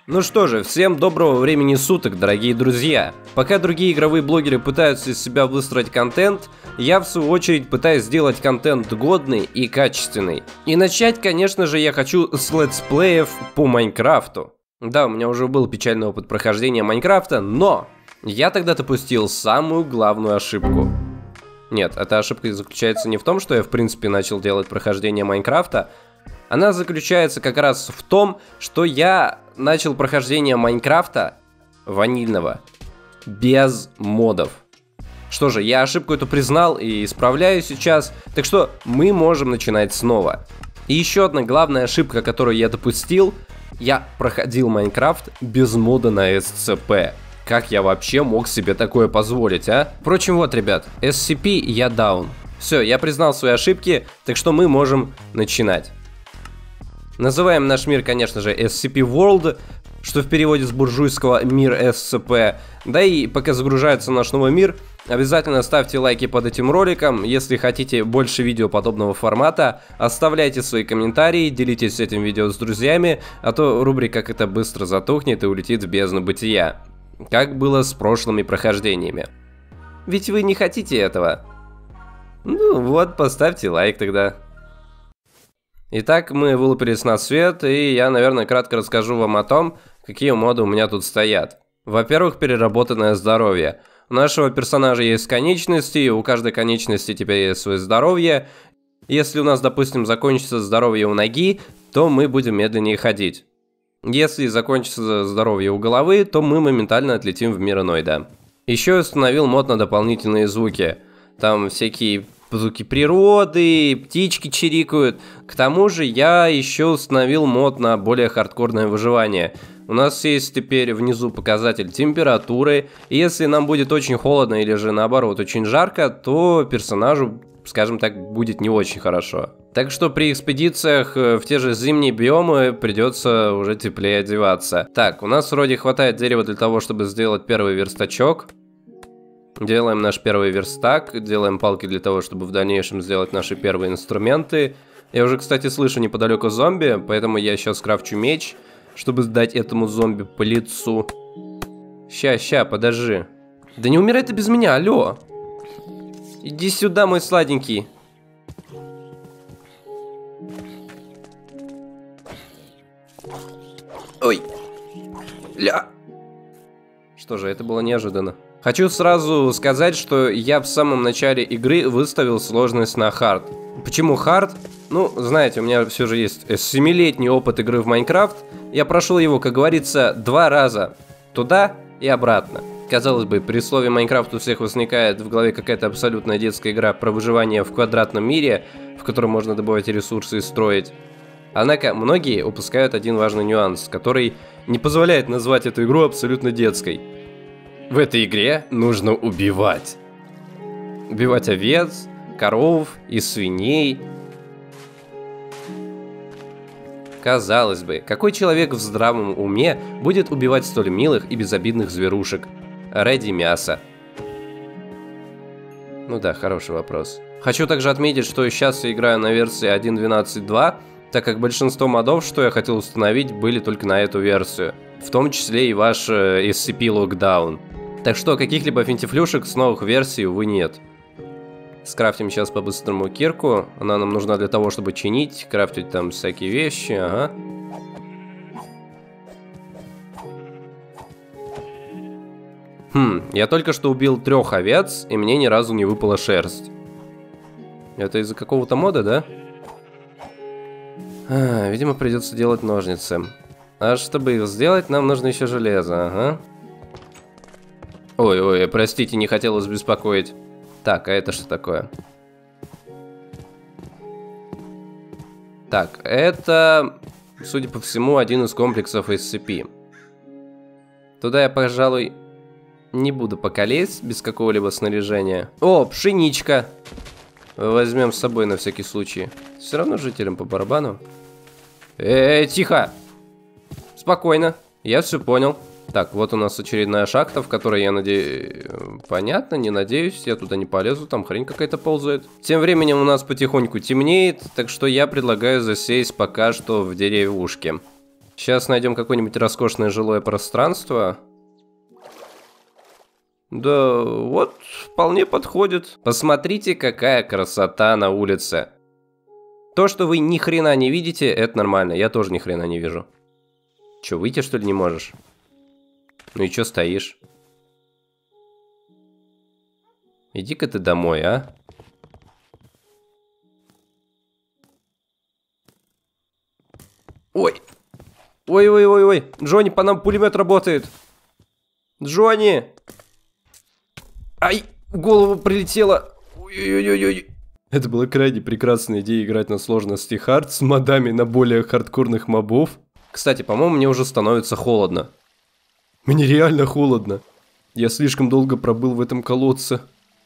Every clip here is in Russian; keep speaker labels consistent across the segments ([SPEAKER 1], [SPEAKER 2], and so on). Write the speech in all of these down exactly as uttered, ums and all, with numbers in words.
[SPEAKER 1] Ну что же, всем доброго времени суток, дорогие друзья. Пока другие игровые блогеры пытаются из себя выстроить контент, я в свою очередь пытаюсь сделать контент годный и качественный. И начать, конечно же, я хочу с летсплеев по Майнкрафту. Да, у меня уже был печальный опыт прохождения Майнкрафта, но я тогда допустил самую главную ошибку. Нет, эта ошибка заключается не в том, что я в принципе начал делать прохождение Майнкрафта. Она заключается как раз в том, что я начал прохождение Майнкрафта ванильного без модов. Что же, я ошибку эту признал и исправляю сейчас, так что мы можем начинать снова. И еще одна главная ошибка, которую я допустил: я проходил Майнкрафт без мода на эс цэ пэ. Как я вообще мог себе такое позволить, а? Впрочем, вот, ребят, эс си пи я даун. Все, я признал свои ошибки, так что мы можем начинать. Называем наш мир, конечно же, эс си пи World, что в переводе с буржуйского мир эс цэ пэ. Да и пока загружается наш новый мир, обязательно ставьте лайки под этим роликом. Если хотите больше видео подобного формата, оставляйте свои комментарии, делитесь этим видео с друзьями, а то рубрика «Как это быстро затухнет» и улетит в бездну бытия. Как было с прошлыми прохождениями. Ведь вы не хотите этого. Ну вот, поставьте лайк тогда. Итак, мы вылупились на свет, и я, наверное, кратко расскажу вам о том, какие моды у меня тут стоят. Во-первых, переработанное здоровье. У нашего персонажа есть конечности, и у каждой конечности теперь есть свое здоровье. Если у нас, допустим, закончится здоровье у ноги, то мы будем медленнее ходить. Если закончится здоровье у головы, то мы моментально отлетим в мир иной, да. Еще я установил мод на дополнительные звуки. Там всякие звуки природы, птички чирикают. К тому же я еще установил мод на более хардкорное выживание. У нас есть теперь внизу показатель температуры. И если нам будет очень холодно или же наоборот очень жарко, то персонажу, скажем так, будет не очень хорошо. Так что при экспедициях в те же зимние биомы придется уже теплее одеваться. Так, у нас вроде хватает дерева для того, чтобы сделать первый верстачок. Делаем наш первый верстак, делаем палки для того, чтобы в дальнейшем сделать наши первые инструменты. Я уже, кстати, слышу неподалеку зомби, поэтому я сейчас крафчу меч, чтобы дать этому зомби по лицу. Ща, ща, подожди. Да не умирай ты без меня, алло. Иди сюда, мой сладенький. Ой. Ля. Что же, это было неожиданно. Хочу сразу сказать, что я в самом начале игры выставил сложность на хард. Почему хард? Ну, знаете, у меня все же есть семилетний опыт игры в Майнкрафт. Я прошел его, как говорится, два раза. Туда и обратно. Казалось бы, при слове Майнкрафт у всех возникает в голове какая-то абсолютная детская игра про выживание в квадратном мире, в котором можно добывать ресурсы и строить. Однако многие упускают один важный нюанс, который не позволяет назвать эту игру абсолютно детской. В этой игре нужно убивать. Убивать овец, коров и свиней. Казалось бы, какой человек в здравом уме будет убивать столь милых и безобидных зверушек ради мяса? Ну да, хороший вопрос. Хочу также отметить, что сейчас я играю на версии один точка двенадцать точка два, так как большинство модов, что я хотел установить, были только на эту версию. В том числе и ваш э, эс си пи Lockdown. Так что каких-либо финтифлюшек с новых версий, увы, нет. Скрафтим сейчас по-быстрому кирку. Она нам нужна для того, чтобы чинить, крафтить там всякие вещи, ага. Хм, я только что убил трех овец, и мне ни разу не выпала шерсть. Это из-за какого-то мода, да? А, видимо, придется делать ножницы. А чтобы их сделать, нам нужно еще железо, ага. Ой-ой, простите, не хотелось беспокоить. Так, а это что такое? Так, это, судя по всему, один из комплексов эс си пи. Туда я, пожалуй, не буду пока лезть без какого-либо снаряжения. О, пшеничка! Возьмем с собой на всякий случай. Все равно жителям по барабану. Эй, тихо! Спокойно, я все понял. Так, вот у нас очередная шахта, в которой, я надеюсь... Понятно, не надеюсь, я туда не полезу, там хрень какая-то ползает. Тем временем у нас потихоньку темнеет, так что я предлагаю засесть пока что в деревушке. Сейчас найдем какое-нибудь роскошное жилое пространство. Да, вот, вполне подходит. Посмотрите, какая красота на улице. То, что вы ни хрена не видите, это нормально. Я тоже ни хрена не вижу. Че, выйти, что ли, не можешь? Ну и че стоишь? Иди-ка ты домой, а? Ой! Ой-ой-ой-ой! Джонни, по нам пулемет работает! Джонни! Ай! В голову прилетело! Ой-ой-ой-ой! Это была крайне прекрасная идея играть на сложности хард с модами на более хардкорных мобов. Кстати, по-моему, мне уже становится холодно. Мне реально холодно. Я слишком долго пробыл в этом колодце.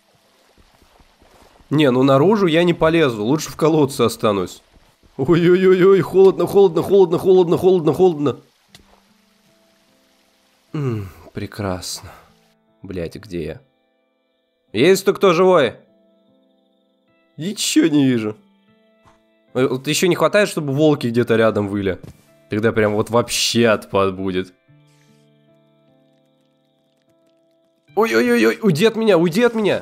[SPEAKER 1] Не, ну наружу я не полезу, лучше в колодце останусь. Ой-ой-ой-ой, холодно, холодно, холодно, холодно, холодно, холодно. М-м, прекрасно. Блять, где я? Есть тут кто живой? Ничего не вижу. Вот еще не хватает, чтобы волки где-то рядом выли. Тогда прям вот вообще отпад будет. Ой-ой-ой, уйди от меня, уйди от меня.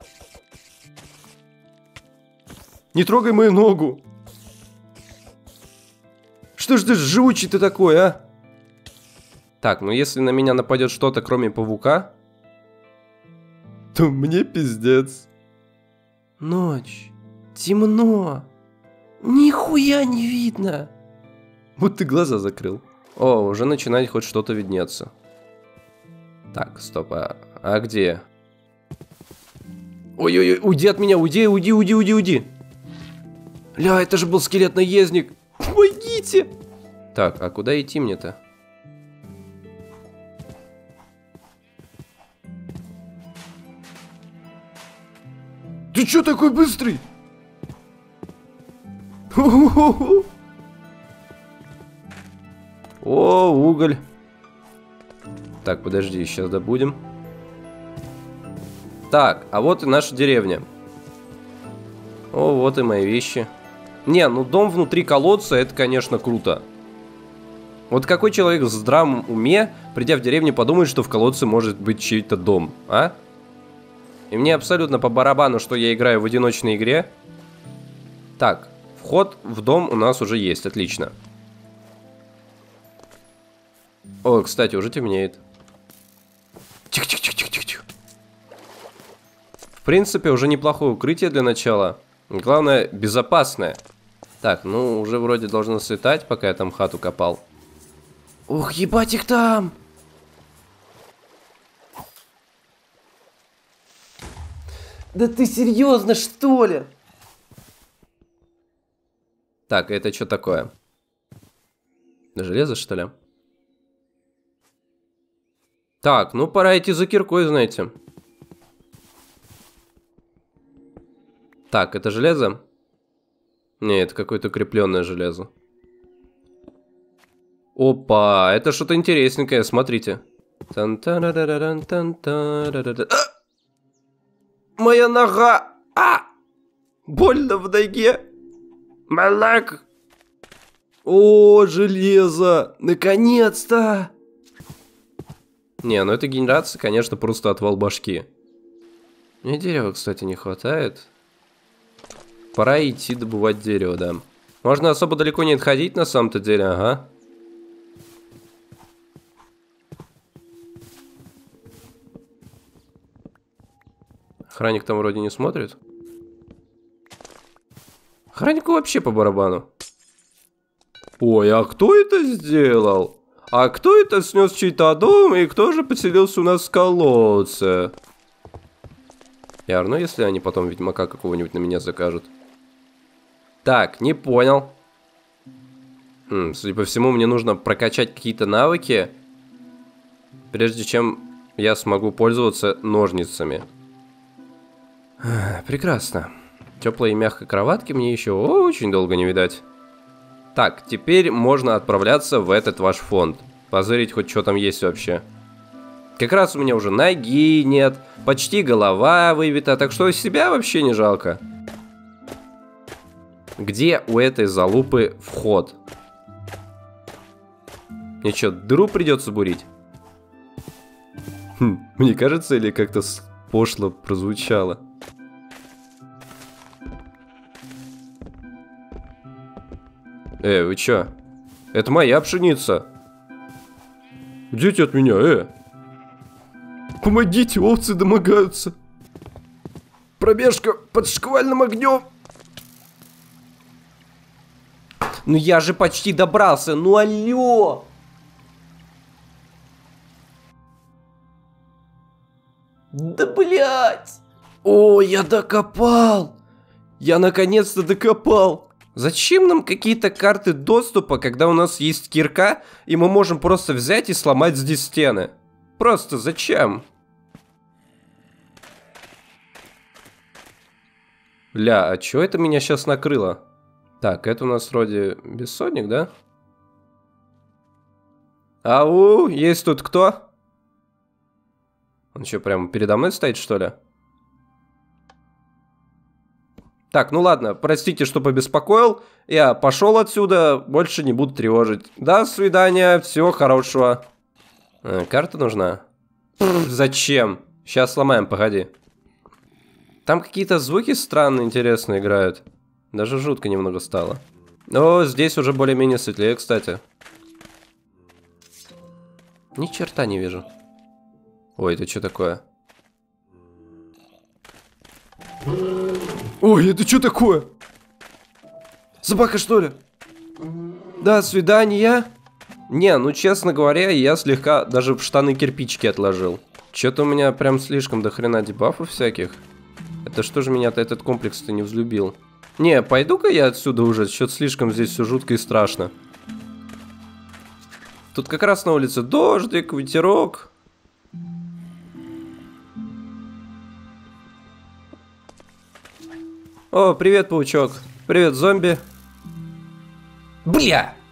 [SPEAKER 1] Не трогай мою ногу. Что ж ты живучий ты такой, а? Так, ну если на меня нападет что-то, кроме паука, то мне пиздец. Ночь. Темно. Нихуя не видно. Вот ты глаза закрыл. О, уже начинает хоть что-то виднеться. Так, стоп, а, а где? Ой-ой-ой, уйди от меня, уйди, уйди, уйди, уйди, уйди. Ля, это же был скелет-наездник. Помогите! Так, а куда идти мне-то? Ты чё такой быстрый? О, уголь. Так, подожди, сейчас добудем. Так, а вот и наша деревня. О, вот и мои вещи. Не, ну дом внутри колодца, это, конечно, круто. Вот какой человек в здравом уме, придя в деревню, подумает, что в колодце может быть чей-то дом, а? И мне абсолютно по барабану, что я играю в одиночной игре. Так, вход в дом у нас уже есть, отлично. О, кстати, уже темнеет. Тихо-тихо-тихо-тихо-тихо. В принципе, уже неплохое укрытие для начала. Главное, безопасное. Так, ну, уже вроде должно светать, пока я там хату копал. Ух, ебать их там! Да ты серьезно, что ли? Так, это что такое? Железо, что ли? Так, ну пора идти за киркой, знаете. Так, это железо? Не, это какое-то крепленное железо. Опа, это что-то интересненькое, смотрите. А! Моя нога! А! Больно в ноге! Малак! О, железо! Наконец-то! Не, ну это генерация, конечно, просто отвал башки. Мне дерева, кстати, не хватает. Пора идти добывать дерево, да. Можно особо далеко не отходить на самом-то деле, ага. Охранник там вроде не смотрит. Охраннику вообще по барабану. Ой, а кто это сделал? А кто это снес чей-то дом и кто же поселился у нас в колодце? Яр, ну если они потом ведьмака какого-нибудь на меня закажут. Так, не понял. Хм, судя по всему, мне нужно прокачать какие-то навыки, прежде чем я смогу пользоваться ножницами. Прекрасно. Теплой и мягкой кроватки мне еще очень долго не видать. Так, теперь можно отправляться в этот ваш фонд. Позырить хоть что там есть вообще. Как раз у меня уже ноги нет, почти голова выбита, так что себя вообще не жалко. Где у этой залупы вход? Мне что, дыру придется бурить? Хм, мне кажется, или как-то пошло прозвучало. Э, вы чё? Это моя пшеница. Идите от меня, э! Помогите, овцы домогаются. Пробежка под шквальным огнем. Ну я же почти добрался, ну алло! Да блять! О, я докопал! Я наконец-то докопал! Зачем нам какие-то карты доступа, когда у нас есть кирка, и мы можем просто взять и сломать здесь стены? Просто зачем? Ля, а чё это меня сейчас накрыло? Так, это у нас вроде бессонник, да? Ау, есть тут кто? Он что, прям передо мной стоит, что ли? Так, ну ладно, простите, что побеспокоил. Я пошел отсюда, больше не буду тревожить. До свидания, всего хорошего. А, карта нужна? Пфф, зачем? Сейчас сломаем, погоди. Там какие-то звуки странные, интересные играют. Даже жутко немного стало. О, здесь уже более-менее светлее, кстати. Ни черта не вижу. Ой, это что такое? Ой, это что такое? Собака, что ли? До свидания. Не, ну честно говоря, я слегка даже в штаны кирпичики отложил. Что-то у меня прям слишком до хрена дебафов всяких. Это что же меня-то этот комплекс-то не взлюбил? Не, пойду-ка я отсюда уже, что-то слишком здесь все жутко и страшно. Тут как раз на улице дождик, ветерок. О, привет, паучок. Привет, зомби. Бля!